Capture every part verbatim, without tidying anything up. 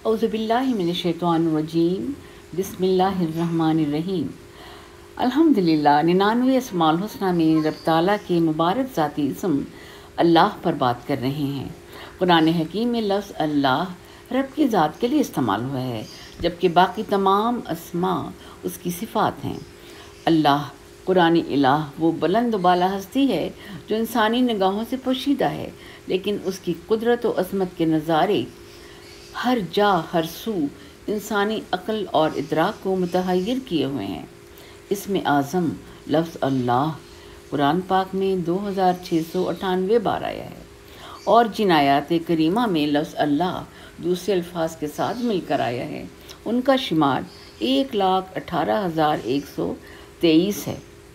اعوذ باللہ من الشیطان الرجیم بسم اللہ الرحمن الرحیم۔ الحمدللہ ننانوے اسماء الحسنہ میں رب تعالیٰ کے مبارک ذاتی اسم اللہ پر بات کر رہے ہیں۔ قرآن حکیم میں لفظ اللہ رب کی ذات کے لیے استعمال ہوا ہے، جبکہ باقی تمام اسماء اس کی صفات ہیں۔ اللہ قرآن الہ وہ بلند و بالا ہستی ہے جو انسانی نگاہوں سے پوشیدہ ہے، لیکن اس کی قدرت و عظمت کے نظارے ہر جا ہر سو انسانی عقل اور ادراک کو متحیر کیے ہوئے ہیں۔ اس میں اعظم لفظ اللہ قرآن پاک میں دو ہزار چھ سو اٹھانوے بار آیا ہے، اور جن آیات کریمہ میں لفظ اللہ دوسرے الفاظ کے ساتھ مل کر آیا ہے ان کا شمار ایک لاکھ اٹھارہ ہزار ایک سو تیئیس ہے۔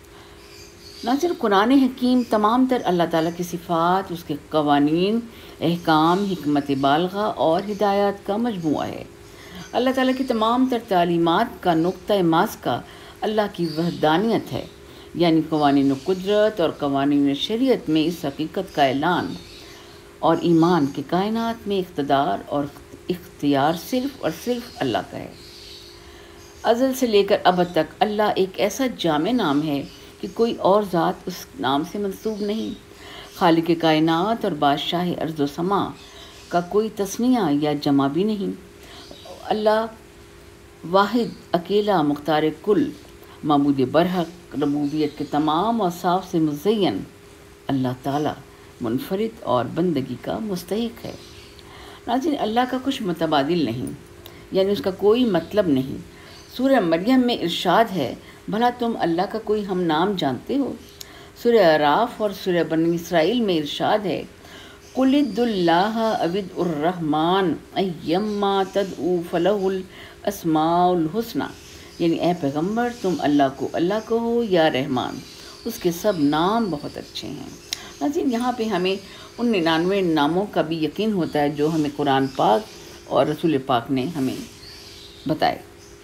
ناظر، قرآن حکیم تمام تر اللہ تعالیٰ کی صفات، اس کے قوانین، احکام، حکمت بالغہ اور ہدایات کا مجموعہ ہے۔ اللہ تعالیٰ کی تمام تر تعلیمات کا نقطہ ماسکہ اللہ کی وحدانیت ہے، یعنی قوانین قدرت اور قوانین شریعت میں اس حقیقت کا اعلان اور ایمان کہ کائنات میں اقتدار اور اختیار صرف اور صرف اللہ کا ہے۔ ازل سے لے کر ابد تک اللہ ایک ایسا جامع نام ہے کہ کوئی اور ذات اس نام سے منسوب نہیں۔ خالق کائنات اور بادشاہ ارض و سما کا کوئی تثنیہ یا جمع بھی نہیں۔ اللہ واحد اکیلا مختار کل، معبود برحق، ربوبیت کے تمام اوصاف سے مزین اللہ تعالیٰ منفرد اور بندگی کا مستحق ہے۔ ناظرین، اللہ کا کچھ متبادل نہیں، یعنی اس کا کوئی مطلب نہیں۔ سورہ مریم میں ارشاد ہے، بھلا تم اللہ کا کوئی ہم نام جانتے ہو؟ سورہ اعراف اور سورہ بنی اسرائیل میں ارشاد ہے، قُلِ ادعُوا اللَّهَ أَوِ ادعُوا الرَّحْمَٰنَ أَيَّمَّا تَدْعُوا فَلَهُ الْأَسْمَاءُ الْحُسْنَىٰ، یعنی اے پیغمبر تم اللہ کو اللہ کہو یا رحمان، اس کے سب نام بہت اچھے ہیں۔ ناظرین، یہاں پہ ہمیں ان ننانوے ناموں کا بھی یقین ہوتا ہے جو ہمیں قرآن پاک اور رسول پاک نے ہمیں بتائے۔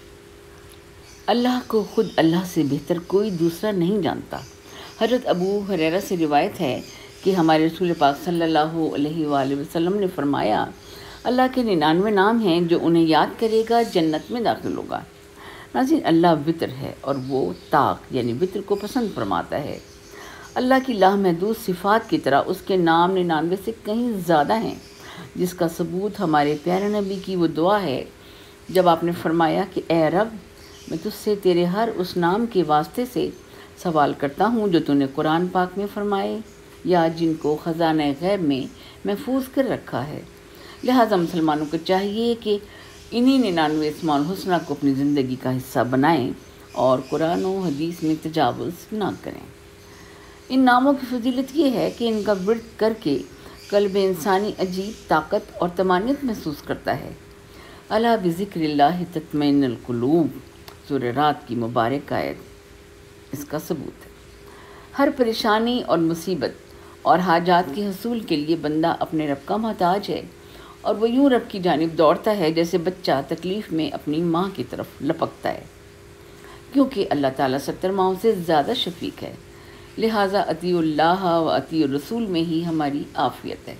اللہ کو خود اللہ سے بہتر کوئی دوسرا نہیں جانتا۔ حضرت ابو ہریرہ سے روایت ہے کہ ہمارے رسول پاک صلی اللہ علیہ وآلہ وسلم نے فرمایا، اللہ کے ننانوے نام ہیں جو انہیں یاد کرے گا جنت میں داخل ہوگا۔ ناظرین، اللہ وطر ہے اور وہ طاق یعنی وطر کو پسند فرماتا ہے۔ اللہ کی لامحدود صفات کی طرح اس کے نام ننانوے سے کہیں زیادہ ہیں، جس کا ثبوت ہمارے پیارے نبی کی وہ دعا ہے جب آپ نے فرمایا کہ اے رب، میں تجھ سے تیرے ہر اس نام کے واسطے سے سوال کرتا ہوں جو تو نے قرآن پاک میں فرمائے یا جن کو خزانہ غیب میں محفوظ کر رکھا ہے۔ لہٰذا مسلمانوں کو چاہیے کہ انہی ننانوے اسماء الحسنہ کو اپنی زندگی کا حصہ بنائیں اور قرآن و حدیث میں تجاوز نہ کریں۔ ان ناموں کی فضیلت یہ ہے کہ ان کا ورد کر کے قلب انسانی عجیب طاقت اور طمانینت محسوس کرتا ہے۔ الا بذکر اللہ تطمئن القلوب، سورہ رات کی مبارک آیت اس کا ثبوت ہے۔ ہر پریشانی اور مصیبت اور حاجات کے حصول کے لیے بندہ اپنے رب کا محتاج ہے، اور وہ یوں رب کی جانب دوڑتا ہے جیسے بچہ تکلیف میں اپنی ماں کی طرف لپکتا ہے، کیونکہ اللہ تعالیٰ ستر ماؤں سے زیادہ شفیق ہے۔ لہٰذا اطیعوا اللہ و اطیعوا الرسول میں ہی ہماری عافیت ہے۔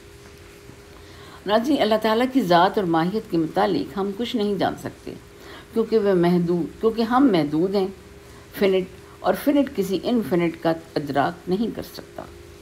ناظرین، اللہ تعالیٰ کی ذات اور ماہیت کے متعلق ہم کچھ نہیں جان سکتے، کیونکہ وہ محدود کیونکہ ہم محدود ہیں۔ فنٹ اور فنٹ کسی انفنٹ کا ادراک نہیں کر سکتا۔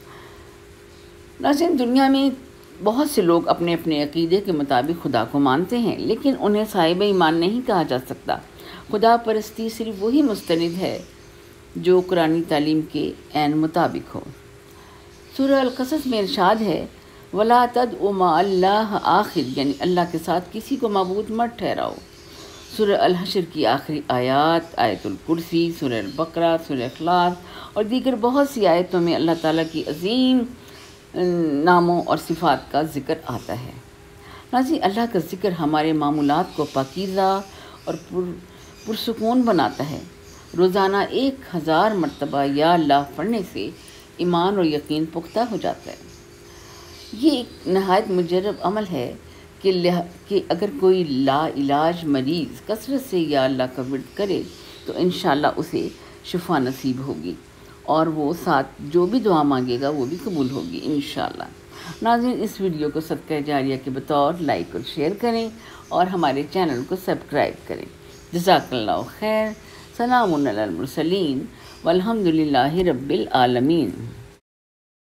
ناظرین، دنیا میں بہت سے لوگ اپنے اپنے عقیدے کے مطابق خدا کو مانتے ہیں، لیکن انہیں صاحب ایمان نہیں کہا جا سکتا۔ خدا پرستی صرف وہی مستند ہے جو قرآنی تعلیم کے عین مطابق ہو۔ سورہ القصص میں ارشاد ہے، وَلَا تَدْعُ مَعَ اللَّهِ آخر، یعنی اللہ کے ساتھ کسی کو معبود مت ٹھہراؤ۔ سورہ الحشر کی آخری آیات، آیت الکرسی، سورہ البقرہ، سورہ اخلاص اور دیگر بہت سی آیتوں میں اللہ تعالیٰ کی عظیم ناموں اور صفات کا ذکر آتا ہے۔ ناظرین، اللہ کا ذکر ہمارے معمولات کو پاکیزہ اور پر پرسکون بناتا ہے۔ روزانہ ایک ہزار مرتبہ یا اللہ پڑھنے سے ایمان اور یقین پختہ ہو جاتا ہے۔ یہ ایک نہایت مجرب عمل ہے کہ کہ اگر کوئی لا علاج مریض کثرت سے یا اللہ کا ورد کرے تو انشاءاللہ اسے شفا نصیب ہوگی، اور وہ ساتھ جو بھی دعا مانگے گا وہ بھی قبول ہوگی انشاءاللہ۔ ناظرین، اس ویڈیو کو صدقہ جاریہ کے بطور لائک اور شیئر کریں اور ہمارے چینل کو سبسکرائب کریں۔ جزاک اللہ خیر۔ سلام علی المرسلین والحمد للہ رب العالمین۔